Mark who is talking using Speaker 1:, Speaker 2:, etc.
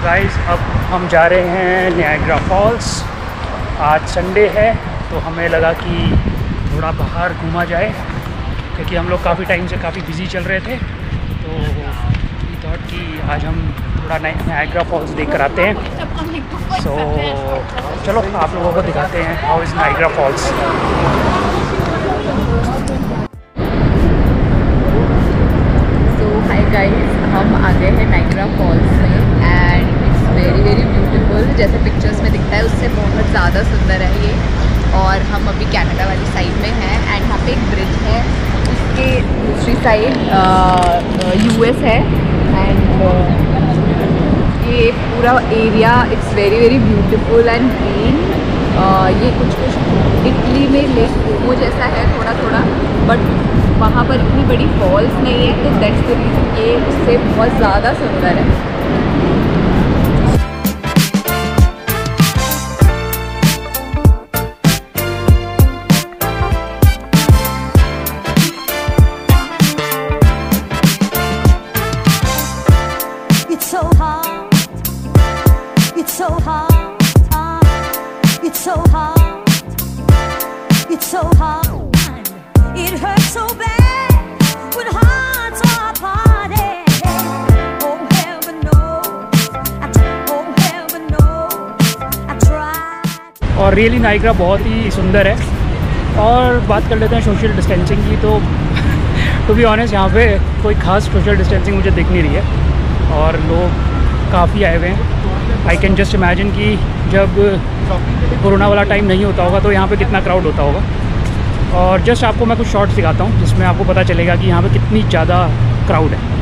Speaker 1: Guys अब हम जा रहे हैं नियाग्रा फॉल्स। आज संडे है तो हमें लगा कि थोड़ा बाहर घूमा जाए, क्योंकि हम लोग काफ़ी टाइम से काफ़ी बिज़ी चल रहे थे। तो वी थॉट कि आज हम थोड़ा नियाग्रा फॉल्स देख कर आते हैं। सो चलो आप लोगों को दिखाते हैं how is Niagara Falls.
Speaker 2: Hi guys, हम आ गए हैं नाइग्रा फॉल्स में and it's very very beautiful. जैसे पिक्चर्स में दिखता है उससे बहुत ज़्यादा सुंदर है ये। और हम अभी कनाडा वाली साइड में हैं एंड यहाँ पे एक ब्रिज है, उसके दूसरी साइड यूएस है। एंड ये पूरा area it's very very beautiful and green. ये कुछ इटली में लेक कोमो जैसा है थोड़ा थोड़ा, बट वहाँ पर इतनी बड़ी फॉल्स नहीं है, तो दैट्स द रीज़न ये उससे बहुत ज़्यादा सुंदर है।
Speaker 3: It's so hard, it's so hard, it's so hard, it's so hard. It hurts so bad when hearts are parted. Oh heaven knows, oh heaven knows, I tried.
Speaker 1: और really Niagara बहुत ही सुंदर है। और बात कर लेते हैं सोशल डिस्टेंसिंग की, तो टू बी ऑनेस्ट यहाँ पे कोई ख़ास सोशल डिस्टेंसिंग मुझे दिख नहीं रही है और लोग काफ़ी आए हुए हैं। आई कैन जस्ट इमेजिन कि जब कोरोना वाला टाइम नहीं होता होगा तो यहाँ पे कितना क्राउड होता होगा। और जस्ट आपको मैं कुछ शॉर्ट्स दिखाता हूँ जिसमें आपको पता चलेगा कि यहाँ पे कितनी ज़्यादा क्राउड है।